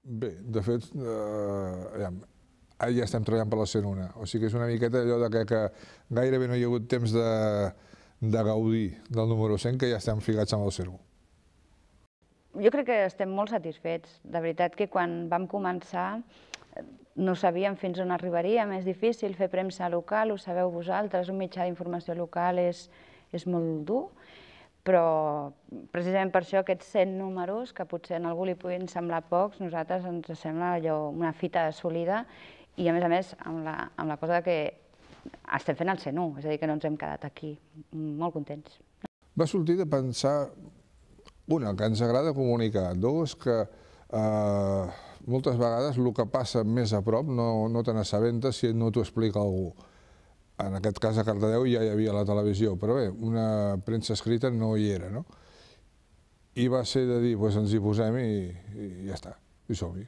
Bé, de fet, ara ja estem treballant per la 101, o sigui que és una miqueta allò que gairebé no hi ha hagut temps de gaudir del número 100, que ja estem ficats amb el 01. Jo crec que estem molt satisfets. De veritat que quan vam començar no sabíem fins on arribaríem, és difícil fer premsa local, ho sabeu vosaltres, un mitjà d'informació local és molt dur, però precisament per això aquests 100 números, que potser a algú li puguin semblar pocs, nosaltres ens sembla allò una fita assolida i a més amb la cosa que estem fent el 101, és a dir, que no ens hem quedat aquí, molt contents. Va sortir de pensar, una, que ens agrada comunicar, dos, que moltes vegades el que passa més a prop no te n'assabentes si no t'ho explica algú. En aquest cas a Cardedeu ja hi havia la televisió, però bé, una premsa escrita no hi era, no? I va ser de dir, doncs ens hi posem i ja està, i som-hi.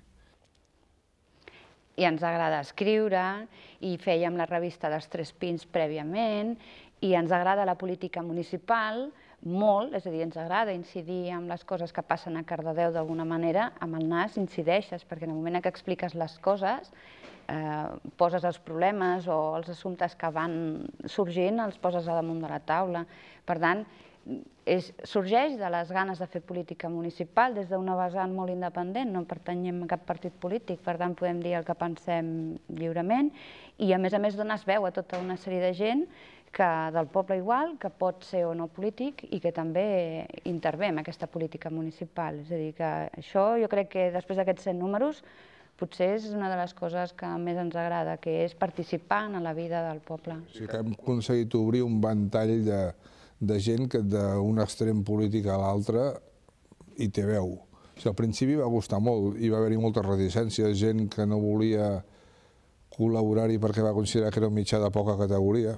I ens agrada escriure, i fèiem la revista dels Tres Pins prèviament, i ens agrada la política municipal molt, és a dir, ens agrada incidir en les coses que passen a Cardedeu d'alguna manera, amb el nas incideixes, perquè en el moment que expliques les coses, poses els problemes o els assumptes que van sorgint, els poses a damunt de la taula. Per tant, sorgeix de les ganes de fer política municipal des d'una vessant molt independent, no pertanyem a cap partit polític, per tant podem dir el que pensem lliurement i a més dones veu a tota una sèrie de gent del poble igual, que pot ser o no polític i que també intervé en aquesta política municipal. És a dir, que això jo crec que després d'aquests 100 números potser és una de les coses que més ens agrada, que és participar en la vida del poble. O sigui que hem aconseguit obrir un ventall de gent que d'un extrem polític a l'altre hi té veu. Al principi va costar molt, hi va haver-hi moltes reticències, gent que no volia col·laborar-hi perquè va considerar que era un mitjà de poca categoria,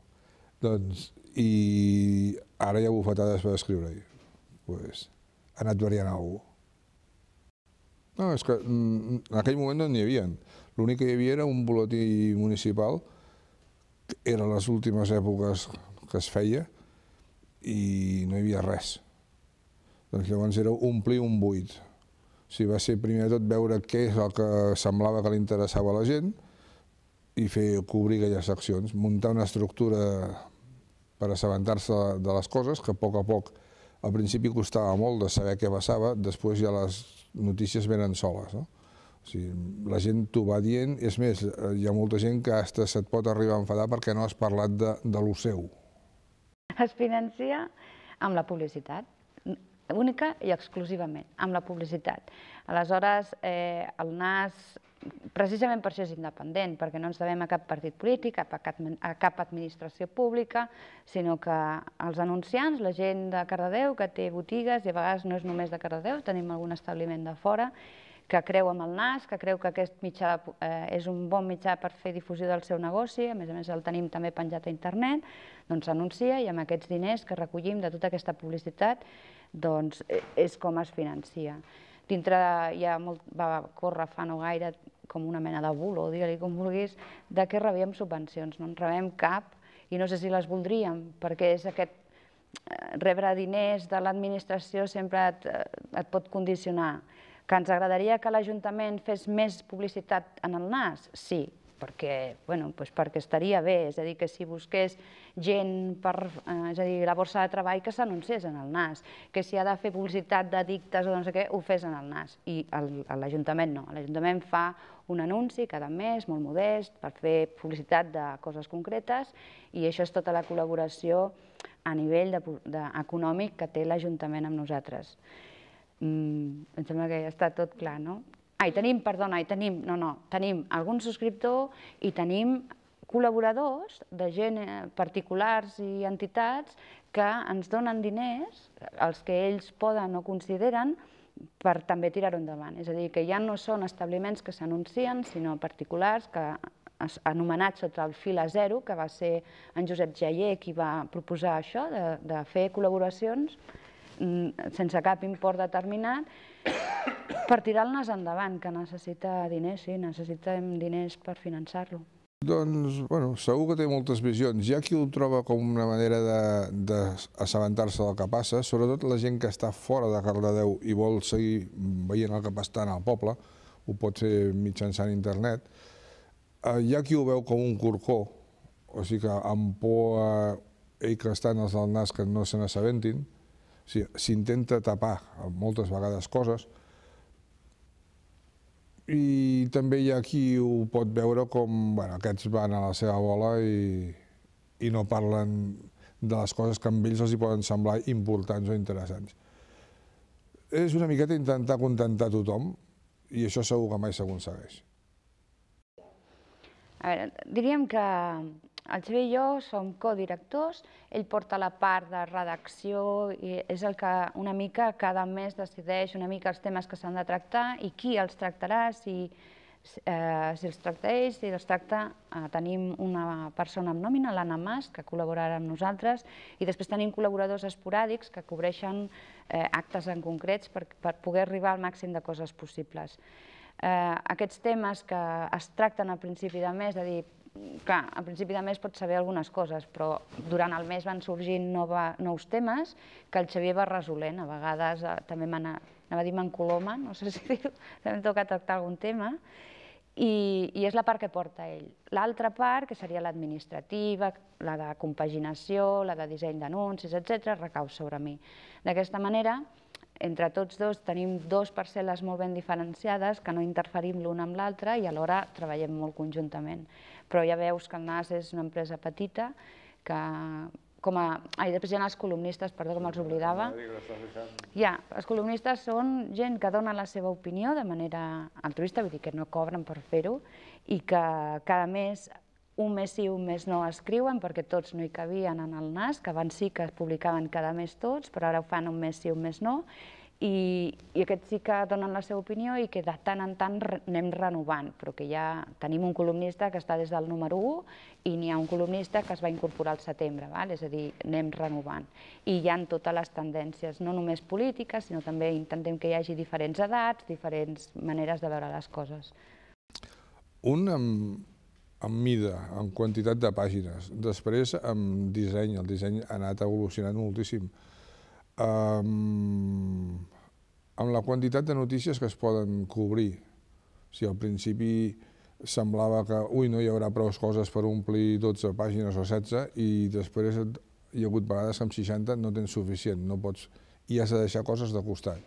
i ara hi ha bufetades per escriure-hi. Ha anat variant alguna cosa. No, és que en aquell moment no n'hi havia. L'únic que hi havia era un butlletí municipal, que era les últimes èpoques que es feia, i no hi havia res. Doncs llavors era omplir un buit. O sigui, va ser primer de tot veure què és el que semblava que li interessava a la gent i cobrir aquelles seccions, muntar una estructura per assabentar-se de les coses, que a poc al principi costava molt de saber què passava, després ja les notícies venen soles. O sigui, la gent t'ho va dient, és més, hi ha molta gent que fins se't pot arribar a enfadar perquè no has parlat de lo seu. Es financia amb la publicitat, única i exclusivament, amb la publicitat. Aleshores, el NAS, precisament per això és independent, perquè no ens devem a cap partit polític, a cap administració pública, sinó que els anunciants, la gent de Cardedeu que té botigues, i a vegades no és només de Cardedeu, tenim algun establiment de fora, que creu en el NAS, que creu que aquest mitjà és un bon mitjà per fer difusió del seu negoci, a més el tenim també penjat a internet, doncs s'anuncia i amb aquests diners que recollim de tota aquesta publicitat, doncs és com es financia. Dintre va córrer fa no gaire com una mena de bulo, digue-li com vulguis, de que rebíem subvencions. No en rebem cap i no sé si les voldríem, perquè és aquest rebre diners de l'administració sempre et pot condicionar. Que ens agradaria que l'Ajuntament fes més publicitat en el NAS? Sí, perquè estaria bé, és a dir, que si busqués gent és a dir, la borsa de treball que s'anunciés en el NAS, que si ha de fer publicitat d'addictes o no sé què, ho fes en el NAS. I l'Ajuntament no, l'Ajuntament fa un anunci cada mes, molt modest, per fer publicitat de coses concretes i això és tota la col·laboració a nivell econòmic que té l'Ajuntament amb nosaltres. Em sembla que ja està tot clar, no? Tenim algun subscriptor i tenim col·laboradors de gent, particulars i entitats que ens donen diners, els que ells poden o consideren, per també tirar-ho endavant. És a dir, que ja no són establiments que s'anuncien, sinó particulars que anomenats sota el fil a zero, que va ser en Josep Jaller qui va proposar això, de fer col·laboracions sense cap import determinat per tirar-les endavant, que necessita diners, sí, necessitem diners per finançar-lo. Doncs, segur que té moltes visions. Hi ha qui ho troba com una manera d'assabentar-se del que passa, sobretot la gent que està fora de Cardedeu i vol seguir veient el que passa en el poble, ho pot fer mitjançant internet. Hi ha qui ho veu com un corcó, o sigui que amb por a ell que estan els del nas que no se n'assabentin, s'intenta tapar moltes vegades coses, i també hi ha qui ho pot veure com, bueno, aquests van a la seva bola i no parlen de les coses que a ells els hi poden semblar importants o interessants. És una miqueta intentar contentar tothom i això segur que mai s'aconsegueix. A veure, diríem que el Xavier i jo som codirectors, ell porta la part de redacció i és el que una mica cada mes decideix una mica els temes que s'han de tractar i qui els tractarà, si els tracta ell, si els tracta... Tenim una persona amb nòmina, l'Anna Mas, que col·laborarà amb nosaltres, i després tenim col·laboradors esporàdics que cobreixen actes en concrets per poder arribar al màxim de coses possibles. Aquests temes que es tracten al principi de mes, és a dir, clar, al principi de mes pots saber algunes coses, però durant el mes van sorgint nous temes que el Xavier va resolent. A vegades també anava a dir m'encoloma, no sé si dir-ho, també em toca tractar algun tema, i és la part que porta ell. L'altra part, que seria l'administrativa, la de compaginació, la de disseny d'anuncis, etc., recau sobre mi. D'aquesta manera, entre tots dos tenim dues parcel·les molt ben diferenciades que no interferim l'una amb l'altra i alhora treballem molt conjuntament. Però ja veus que el NAS és una empresa petita que després hi ha els columnistes, perdó que me'ls oblidava. Els columnistes són gent que dona la seva opinió de manera altruista, vull dir que no cobren per fer-ho, i que cada mes, un mes sí, un mes no, escriuen, perquè tots no hi cabien en el NAS, que abans sí que es publicaven cada mes tots, però ara ho fan un mes sí, un mes no, i aquests sí que donen la seva opinió i que de tant en tant anem renovant, però que ja tenim un columnista que està des del número 1 i n'hi ha un columnista que es va incorporar al setembre, és a dir, anem renovant. I hi ha totes les tendències, no només polítiques, sinó també intentem que hi hagi diferents edats, diferents maneres de veure les coses. Un amb mida, amb quantitat de pàgines. Després, amb disseny. El disseny ha anat evolucionant moltíssim. Amb la quantitat de notícies que es poden cobrir. Al principi semblava que no hi haurà prou coses per omplir 12 pàgines o 16 i després hi ha hagut vegades que amb 60 no tens suficient, no pots, i has de deixar coses de costat.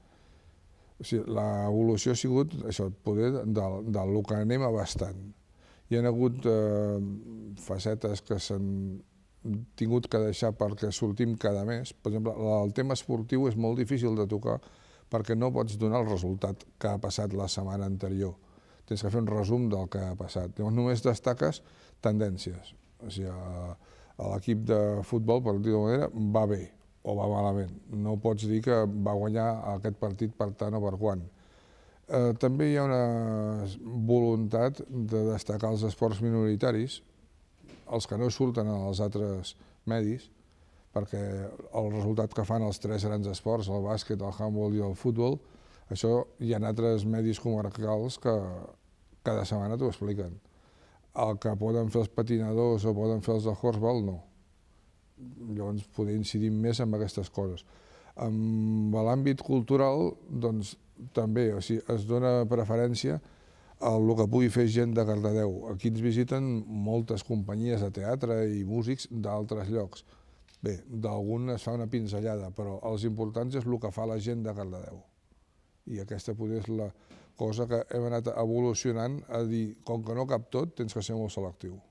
L'evolució ha sigut poder del que anem abastant. Hi ha hagut facetes que s'han tingut que deixar perquè sortim cada mes. Per exemple, el tema esportiu és molt difícil de tocar perquè no pots donar el resultat que ha passat la setmana anterior. Tens que fer un resum del que ha passat. Llavors només destaques tendències. L'equip de futbol, per dir-ho d'alguna manera, va bé o va malament. No pots dir que va guanyar aquest partit per tant o per quant. També hi ha una voluntat de destacar els esports minoritaris, els que no surten als altres medis, perquè el resultat que fan els tres grans esports, el bàsquet, el handbol i el futbol, això hi ha altres medis comarcals que cada setmana t'ho expliquen. El que poden fer els patinadors o poden fer els de Horsball, no. Llavors poder incidir més en aquestes coses. En l'àmbit cultural, doncs, també es dona preferència el que pugui fer gent de Cardedeu. Aquí ens visiten moltes companyies de teatre i músics d'altres llocs. Bé, d'algun es fa una pinzellada, però els importants és el que fa la gent de Cardedeu. I aquesta potser és la cosa que hem anat evolucionant a dir, com que no cap tot, tens que ser molt selectiu.